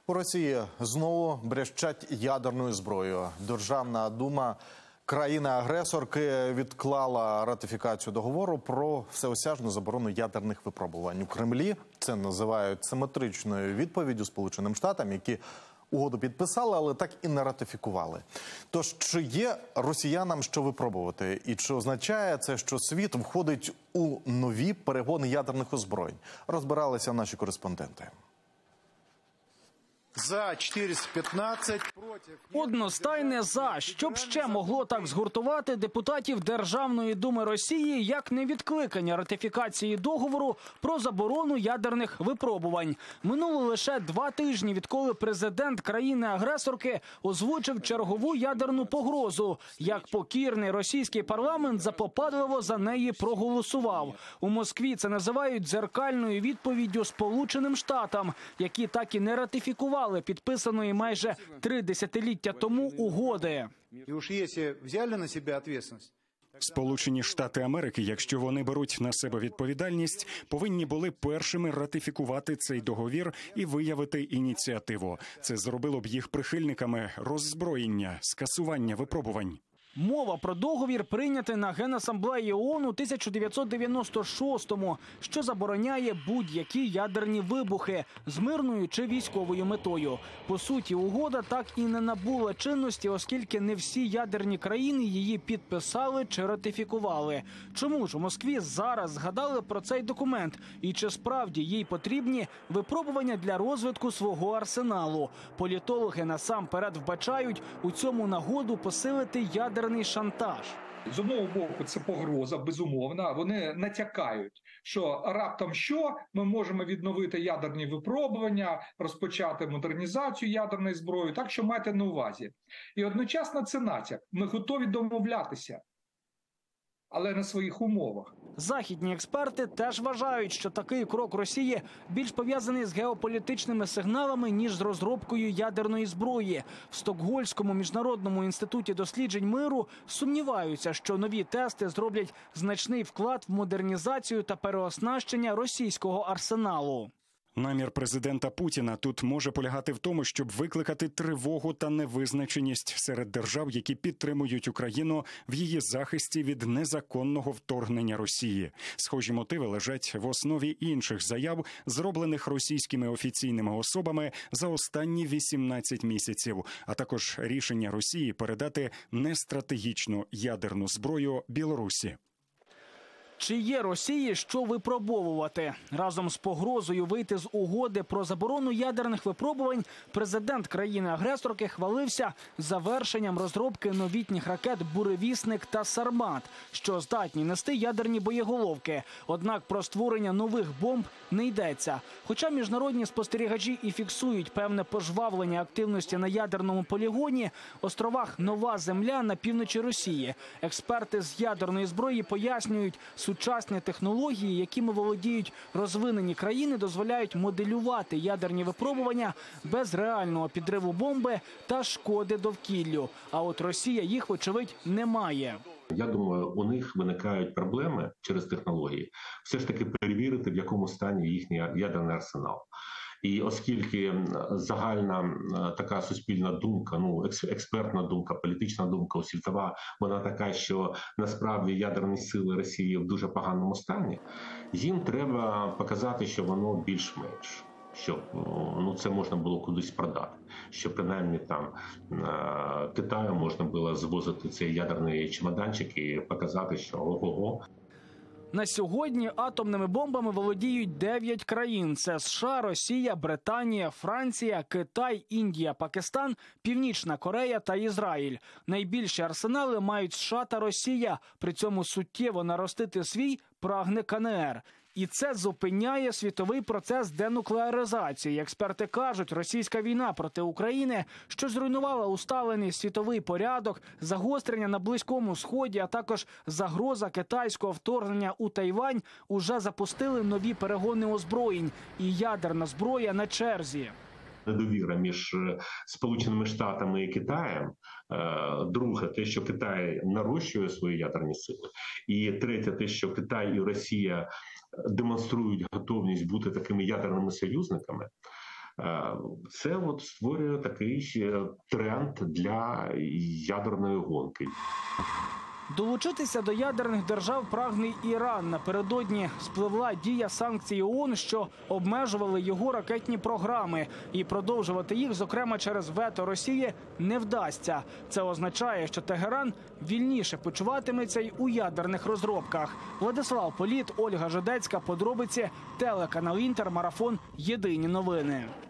У Росії знову брещать ядерною зброєю. Державна дума країни-агресорки відклала ратифікацію договору про всеосяжну заборону ядерних випробувань. У Кремлі це називають симетричною відповіддю Сполученим Штатам, які угоду підписали, але так і не ратифікували. Тож, чи є росіянам що випробувати? І чи означає це, що світ входить у нові перегони ядерних озброєнь? Розбиралися наші кореспонденти. За 415, проти... Одностайне «за». Що б ще могло так згуртувати депутатів Державної думи Росії, як невідкликання ратифікації договору про заборону ядерних випробувань. Минуло лише 2 тижні, відколи президент країни-агресорки озвучив чергову ядерну погрозу. Як покірний російський парламент запопадливо за неї проголосував. У Москві це називають дзеркальною відповіддю Сполученим Штатам, які так і не ратифікували підписаної майже 3 десятиліття тому угоди. І уж якщо взяли на себе відповідальність, Сполучені Штати Америки, якщо вони беруть на себе відповідальність, повинні були першими ратифікувати цей договір і виявити ініціативу. Це зробило б їх прихильниками роззброєння, скасування випробувань. Мова про договір, прийнятий на Генасамблеї ООН у 1996-му, що забороняє будь-які ядерні вибухи з мирною чи військовою метою. По суті, угода так і не набула чинності, оскільки не всі ядерні країни її підписали чи ратифікували. Чому ж у Москві зараз згадали про цей документ? І чи справді їй потрібні випробування для розвитку свого арсеналу? Політологи насамперед вбачають у цьому нагоду посилити ядерний шантаж. З одного боку, це погроза, безумовна. Вони натякають, що раптом що ми можемо відновити ядерні випробування, розпочати модернізацію ядерної зброї, так що майте на увазі. І одночасно це натяк. Ми готові домовлятися, але на своїх умовах. Західні експерти теж вважають, що такий крок Росії більш пов'язаний з геополітичними сигналами, ніж з розробкою ядерної зброї. В Стокгольмському міжнародному інституті досліджень миру сумніваються, що нові тести зроблять значний вклад в модернізацію та переоснащення російського арсеналу. Намір президента Путіна тут може полягати в тому, щоб викликати тривогу та невизначеність серед держав, які підтримують Україну в її захисті від незаконного вторгнення Росії. Схожі мотиви лежать в основі інших заяв, зроблених російськими офіційними особами за останні 18 місяців, а також рішення Росії передати нестратегічну ядерну зброю Білорусі. Чи є Росії що випробовувати? Разом з погрозою вийти з угоди про заборону ядерних випробувань президент країни-агресорки хвалився завершенням розробки новітніх ракет «Буревісник» та «Сармат», що здатні нести ядерні боєголовки. Однак про створення нових бомб не йдеться. Хоча міжнародні спостерігачі і фіксують певне пожвавлення активності на ядерному полігоні, островах Нова Земля на півночі Росії. Експерти з ядерної зброї пояснюють, сучасні технології, якими володіють розвинені країни, дозволяють моделювати ядерні випробування без реального підриву бомби та шкоди довкіллю. А от Росія їх, вочевидь, не має. Я думаю, у них виникають проблеми через технології. Все ж таки перевірити, в якому стані їхній ядерний арсенал. І оскільки загальна така суспільна думка, експертна думка, політична думка світова, вона така, що насправді ядерні сили Росії в дуже поганому стані, їм треба показати, що воно більш-менш, щоб це можна було кудись продати, що принаймні там Китаю можна було звозити цей ядерний чемоданчик і показати, що ого-го. На сьогодні атомними бомбами володіють 9 країн. Це США, Росія, Британія, Франція, Китай, Індія, Пакистан, Північна Корея та Ізраїль. Найбільші арсенали мають США та Росія. При цьому суттєво наростити свій прагне КНР. І це зупиняє світовий процес денуклеаризації. Експерти кажуть, російська війна проти України, що зруйнувала усталений світовий порядок, загострення на Близькому Сході, а також загроза китайського вторгнення у Тайвань, уже запустили нові перегони озброєнь. І ядерна зброя на черзі. Недовіра між Сполученими Штатами і Китаєм. Друге, те, що Китай нарощує свої ядерні сили. І третє, те, що Китай і Росія демонструють готовність бути такими ядерними союзниками. Це от створює такий тренд для ядерної гонки. Долучитися до ядерних держав прагне Іран. Напередодні спливла дія санкцій ООН, що обмежували його ракетні програми. І продовжувати їх, зокрема через вето Росії, не вдасться. Це означає, що Тегеран вільніше почуватиметься й у ядерних розробках. Владислав Політ, Ольга Жидецька. Подробиці. Телеканал Інтер. Марафон. Єдині новини.